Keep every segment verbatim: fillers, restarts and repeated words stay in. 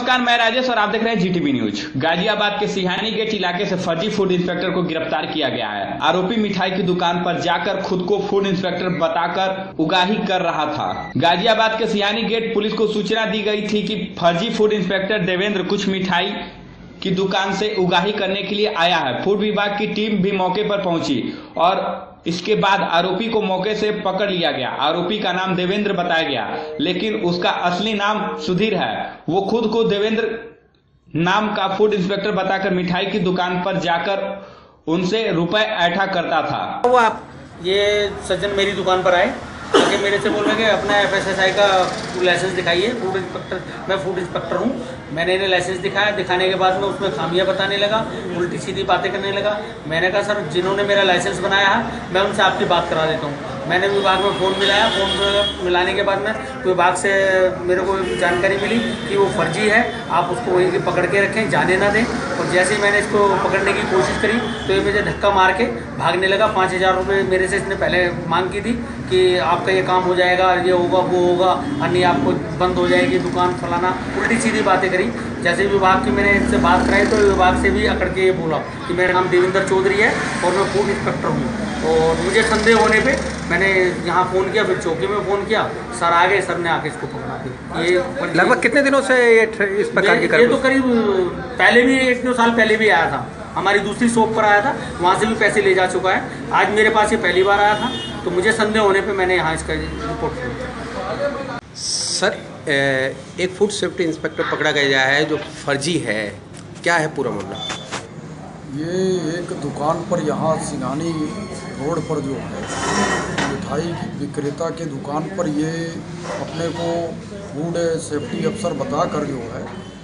नमस्कार, मैं राजेश और आप देख रहे हैं जीटीवी न्यूज। गाजियाबाद के सिहानी गेट इलाके से फर्जी फूड इंस्पेक्टर को गिरफ्तार किया गया है। आरोपी मिठाई की दुकान पर जाकर खुद को फूड इंस्पेक्टर बताकर उगाही कर रहा था। गाजियाबाद के सिहानी गेट पुलिस को सूचना दी गई थी कि फर्जी फूड इंस्पेक्टर देवेंद्र कुछ मिठाई की दुकान से उगाही करने के लिए आया है। फूड विभाग की टीम भी मौके पर पहुंची और इसके बाद आरोपी को मौके से पकड़ लिया गया। आरोपी का नाम देवेंद्र बताया गया, लेकिन उसका असली नाम सुधीर है। वो खुद को देवेंद्र नाम का फूड इंस्पेक्टर बताकर मिठाई की दुकान पर जाकर उनसे रुपए ऐठा करता था। वो आप ये सज्जन मेरी दुकान पर आए, आगे मेरे से बोल रहे कि अपना एफ एस एस आई का लाइसेंस दिखाइए। फूड इंस्पेक्टर, मैं फूड इंस्पेक्टर हूँ। मैंने इन्हें लाइसेंस दिखाया। दिखाने के बाद में उसमें खामियां बताने लगा, उल्टी सीधी बातें करने लगा। मैंने कहा सर, जिन्होंने मेरा लाइसेंस बनाया है मैं उनसे आपकी बात करा देता हूँ। मैंने विभाग में फ़ोन मिलाया। फ़ोन मिलाने के बाद में विभाग से मेरे को जानकारी मिली कि वो फर्जी है, आप उसको वहीं पकड़ के रखें, जाने ना दें। और जैसे ही मैंने इसको पकड़ने की कोशिश करी तो ये मुझे धक्का मार के भागने लगा। पाँच हज़ार रुपये मेरे से इसने पहले मांग की थी कि आपका ये काम हो जाएगा, ये होगा, वो होगा, अन्य आपको बंद हो जाएगी दुकान, फलाना, उल्टी सीधी बातें करी। जैसे विभाग की मैंने इनसे बात कराई तो विभाग से भी अकड़ के ये बोला कि मेरा नाम देवेंद्र चौधरी है और मैं फूड इंस्पेक्टर हूँ। और मुझे संदेह होने पे मैंने यहाँ फ़ोन किया, फिर चौकी में फ़ोन किया। सर आ गए, सर ने आके इसको पकड़ा दिया। ये लगभग कितने दिनों से ये इस प्रकार की ये तो करीब पहले भी एक दो साल पहले भी आया था, हमारी दूसरी शॉप पर आया था, वहाँ से भी पैसे ले जा चुका है। आज मेरे पास ये पहली बार आया था, तो मुझे संदेह होने पे मैंने यहाँ इसका रिपोर्ट किया। सर, एक फूड सेफ्टी इंस्पेक्टर पकड़ा गया है जो फर्जी है, क्या है पूरा मामला? ये एक दुकान पर यहाँ सिंघानी रोड पर जो है मिठाई विक्रेता के दुकान पर ये अपने को फूड सेफ्टी अफसर बताकर जो है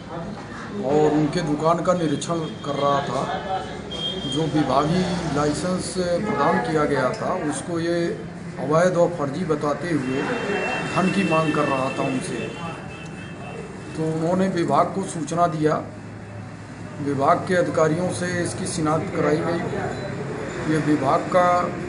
और उनके दुकान का निरीक्षण कर रहा था। जो विभागीय लाइसेंस प्रदान किया गया था उसको ये अवैध और फर्जी बताते हुए धन की मांग कर रहा था उनसे। तो उन्होंने विभाग को सूचना दिया। विभाग के अधिकारियों से इसकी शिनाख्त कराई गई। ये विभाग का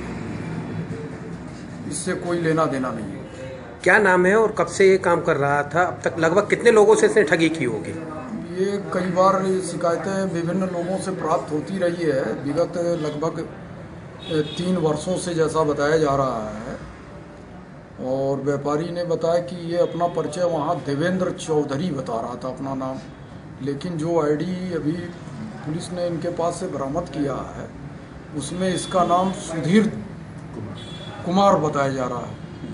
इससे कोई लेना देना नहीं है। क्या नाम है और कब से ये काम कर रहा था? अब तक लगभग कितने लोगों से इसने ठगी की होगी? ये कई बार शिकायतें विभिन्न लोगों से प्राप्त होती रही है, विगत लगभग तीन वर्षों से, जैसा बताया जा रहा है। और व्यापारी ने बताया कि ये अपना परिचय वहाँ देवेंद्र चौधरी बता रहा था अपना नाम, लेकिन जो आईडी अभी पुलिस ने इनके पास से बरामद किया है उसमें इसका नाम सुधीर कुमार बताया जा रहा है।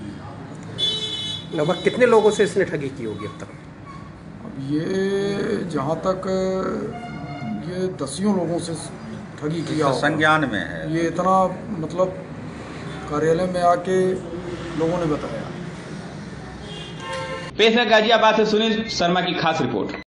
लगभग कितने लोगों से इसने ठगी की होगी अब तक? अब ये जहाँ तक ये दसियों लोगों से ठगी किया संज्ञान में है। ये इतना मतलब कार्यालय में आके लोगों ने बताया। पेश है गाजियाबाद से सुनील शर्मा की खास रिपोर्ट।